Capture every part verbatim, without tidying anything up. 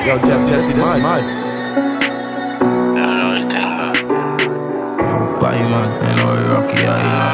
Yo, Jesse, Jesse, this mad. You know the thing, man. Yo, bye, man. You know you rocky, yeah.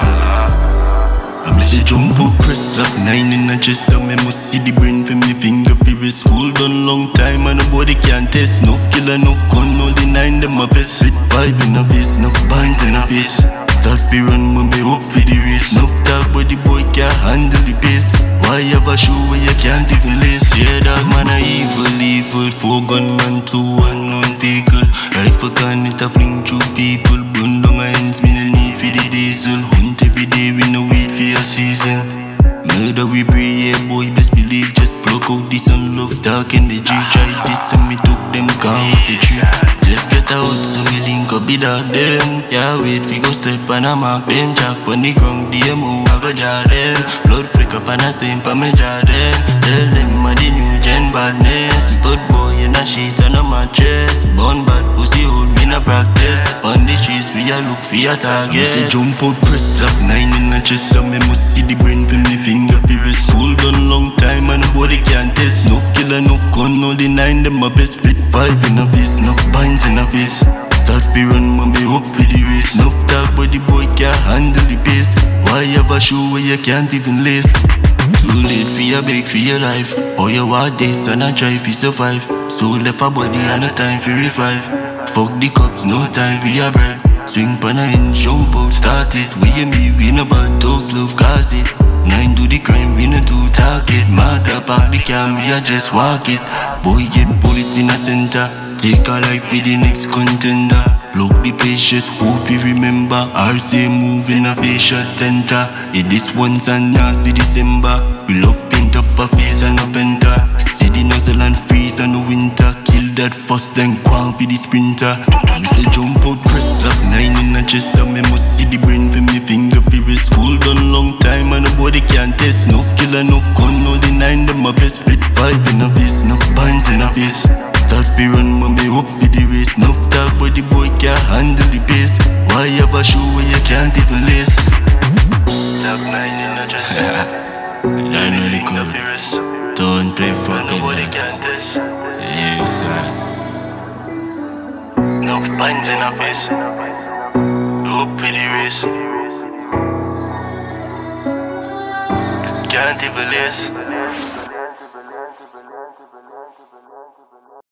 I'm just a jump up, press up nine in a chest. I must see the brain from me finger. Favorite school done long time and nobody can test. Enough killer, enough gun, all the nine them my best. With five in a face, enough bands in a face. Start fi run when me up for the race. Enough talk but the boy can't handle the pace. Why have a shoe where you can't even lace? Yeah, dog man a evil, evil. Four gunman, two unknown vehicle. Rifle gun it a fling through people. Burn down my hands, me no need for the diesel. Hunt every day, we no wait for your season. Murder we pray, yeah boy, best believe. Just block out this and love talk in the G. Try this and me took them gone with the tree. Just get out so me link up with that them. Yeah, wait, we go step and I mark them. Jack on the ground, D M O, I go jar them. Blood flick up and I stain for me jar them. Tell them I'm the new gen badness. Put boy in a sheet and a mattress. Born bad pussy hold me in a practice. On the streets we a look for your target. I say jump out, press up nine in a chest. And me must see the brain from me finger. Favorite school done long time and nobody can test. Enough killer, enough gun, all the nine them my best. Fit five in a face, enough binds in a face. Start fi run when me up for the race. Enough talk but the boy can't handle the pace. Why have a shoe where you can't even lace? Too late for your beg for your life. All you want this and I try fi survive. So left a body and no time for revive. Fuck the cops, no time for your bread. Swing pan a hinge, jump out, start it. We and me, we no bad dogs, love cause it. Nine do the crime, we no do target. Mad up back the cam, we a just walk it. Boy get bullets in a center. Take a life for the next contender. Look the place, just hope you remember. R C move in a facial tenter. Yeah, this one's a nasty December. We love paint up a face and no penta. See the nozzle and freeze and no winter. Kill that first then quang for the sprinter. We say jump out, press up nine in a chest. And me must see the brain from me finger. Favorite school done long time and nobody can test. Enough killer, enough gun, all the nine them my best. Fit five in a face, enough bands in a face. Start fi run when me up for the race. Enough talk but the boy can't handle the pace. Why have a shoe where you can't even lace? Top nine in the chest. I know the code. Don't play fucking nobody can test. yes, sir. Enough binds in a face. Up for the race. Can't even lace.